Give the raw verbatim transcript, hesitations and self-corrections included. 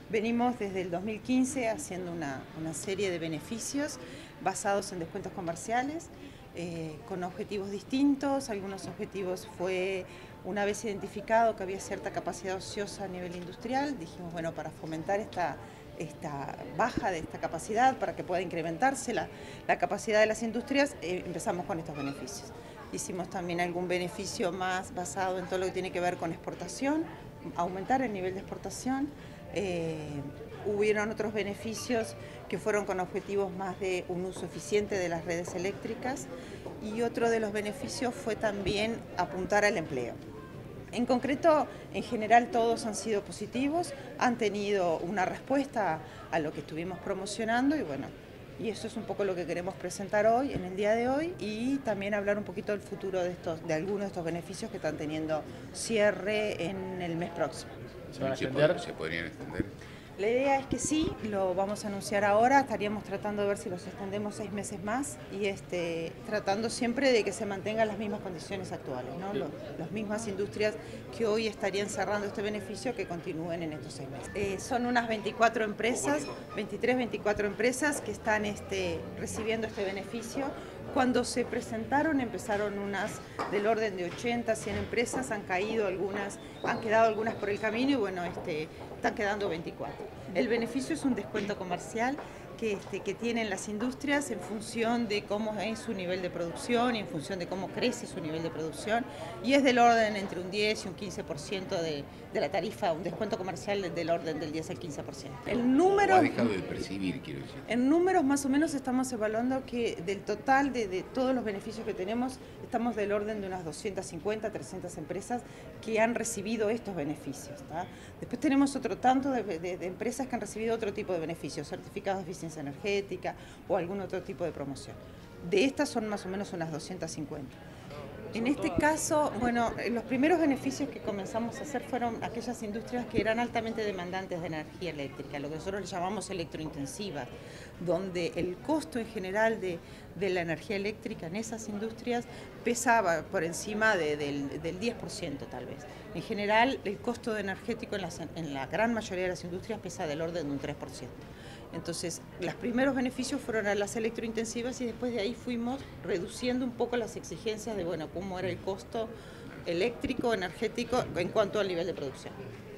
Venimos desde el dos mil quince haciendo una, una serie de beneficios basados en descuentos comerciales, eh, con objetivos distintos. Algunos objetivos fue, una vez identificado que había cierta capacidad ociosa a nivel industrial, dijimos, bueno, para fomentar esta, esta baja de esta capacidad, para que pueda incrementarse la, la capacidad de las industrias, eh, empezamos con estos beneficios. Hicimos también algún beneficio más basado en todo lo que tiene que ver con exportación, aumentar el nivel de exportación. Eh, hubieron otros beneficios que fueron con objetivos más de un uso eficiente de las redes eléctricas, y otro de los beneficios fue también apuntar al empleo. En concreto, en general todos han sido positivos, han tenido una respuesta a lo que estuvimos promocionando, y bueno, y eso es un poco lo que queremos presentar hoy, en el día de hoy, y también hablar un poquito del futuro de, estos, de algunos de estos beneficios que están teniendo cierre en el mes próximo. ¿Se van a extender? ¿Se podrían extender? La idea es que sí, lo vamos a anunciar ahora, estaríamos tratando de ver si los extendemos seis meses más, y este, tratando siempre de que se mantengan las mismas condiciones actuales, ¿no? Los, las mismas industrias que hoy estarían cerrando este beneficio, que continúen en estos seis meses. Eh, son unas veinticuatro empresas, veintitrés, veinticuatro empresas que están este, recibiendo este beneficio. Cuando se presentaron empezaron unas del orden de ochenta, cien empresas, han caído algunas, han quedado algunas por el camino, y bueno, este, están quedando veinticuatro. El beneficio es un descuento comercial que, este, que tienen las industrias en función de cómo es su nivel de producción y en función de cómo crece su nivel de producción, y es del orden entre un diez y un quince por ciento de, de la tarifa, un descuento comercial del orden del diez al quince por ciento. El número, o ha dejado de percibir, quiero decir. En números más o menos estamos evaluando que del total de, de todos los beneficios que tenemos, estamos del orden de unas doscientas cincuenta, trescientas empresas que han recibido estos beneficios, ¿tá? Después tenemos otro tanto de, de, de empresas que han recibido otro tipo de beneficios, certificados de eficiencia energética o algún otro tipo de promoción. De estas son más o menos unas doscientas cincuenta. En este caso, bueno, los primeros beneficios que comenzamos a hacer fueron aquellas industrias que eran altamente demandantes de energía eléctrica, lo que nosotros le llamamos electrointensivas, donde el costo en general de, de la energía eléctrica en esas industrias pesaba por encima de, del, del diez por ciento tal vez. En general, el costo energético en, las, en la gran mayoría de las industrias pesa del orden de un tres por ciento. Entonces, los primeros beneficios fueron a las electrointensivas, y después de ahí fuimos reduciendo un poco las exigencias de, bueno, cómo era el costo eléctrico, energético, en cuanto al nivel de producción.